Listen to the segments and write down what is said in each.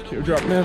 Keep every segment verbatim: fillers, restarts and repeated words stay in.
Teardrop, man.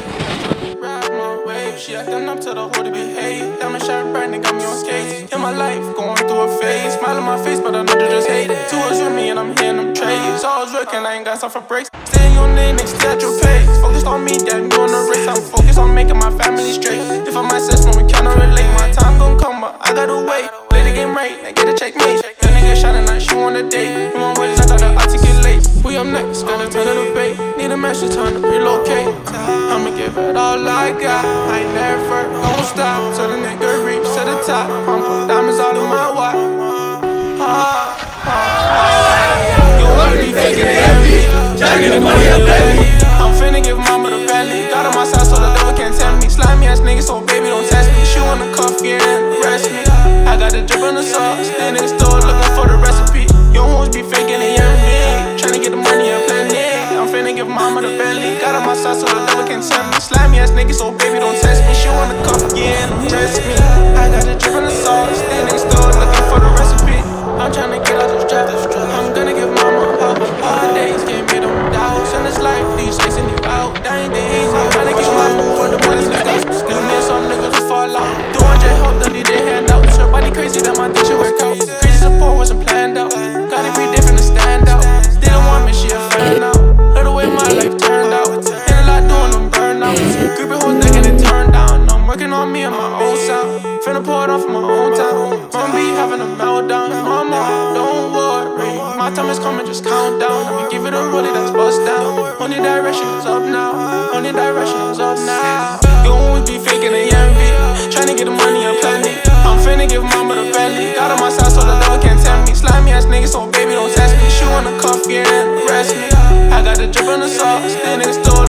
She acting up to the whole to behave. Diamond shirt brand, got me on skates. In my life, going through a phase. Smile on my face, but I know they just hate it. Two was with me and I'm hitting them trades. So I was working, I ain't got time for breaks. Stay in your name, next to your pace. Focused on me, damn, you on the race. I'm focused on making my family straight. If I'm myself, when we cannot relate, my time gon' come, but I gotta wait. Play the game right, and get a checkmate. That nigga shining like she want a date. In one ways, I gotta articulate. We up next, gotta turn to the bait. Need a match to turn to relocate. I'ma give it all I got. I ain't never gon' stop till the nigga reach to the top. I'm put diamonds all in my watch. Ah, ah, ah. You wanna be faking it every tryna get the money up belly. I'm finna give mama the belly. Got on my side so the devil can't tempt me. Slimy ass nigga, so baby don't test me. She wanna cuff, yeah, arrest me. I got the drip on the sauce. Then in the store looking for the recipe. You almost be faking it, yeah, me. Tryna get the money up belly. I'm finna give mama the belly. Got on my side so the devil can't tempt me. Slimy ass nigga, so baby don't test me. She wanna cuff, yeah, arrest me. I got the drip on the sauce. Then in the store looking for the recipe. I'm tryna get out this trap. I'm gonna give mama all the holidays. Can't get them doubts in this life. These chasing you out. That ain't the easy. I'm tryna get my move for the money niggas. Still need some niggas to fall out. two hundred help, don't need their handouts. Her body crazy, that my dick should work out. Crazy support wasn't planned out. Gotta be different to stand out. Still don't want me, she a fan now. Love the way my life turned out. Ain't a lot doing them burnouts. Creepy whole thing and it turned down. I'm working on me and my own sound. Finna pour it off my own town. Mom be having a meltdown. Mama, don't worry. My time is coming, just count down. I'ma give it a rollie that's bust down. Only direction is up now. Only direction is up now. You always be faking the envy. Tryna get the money and plenty. I'm finna give mama the belly. Got on my side so the devil can't tempt me. Slimy ass nigga, so baby don't test me. She wanna cuff, yeah, and arrest me. I got the drip on the sauce. Then it's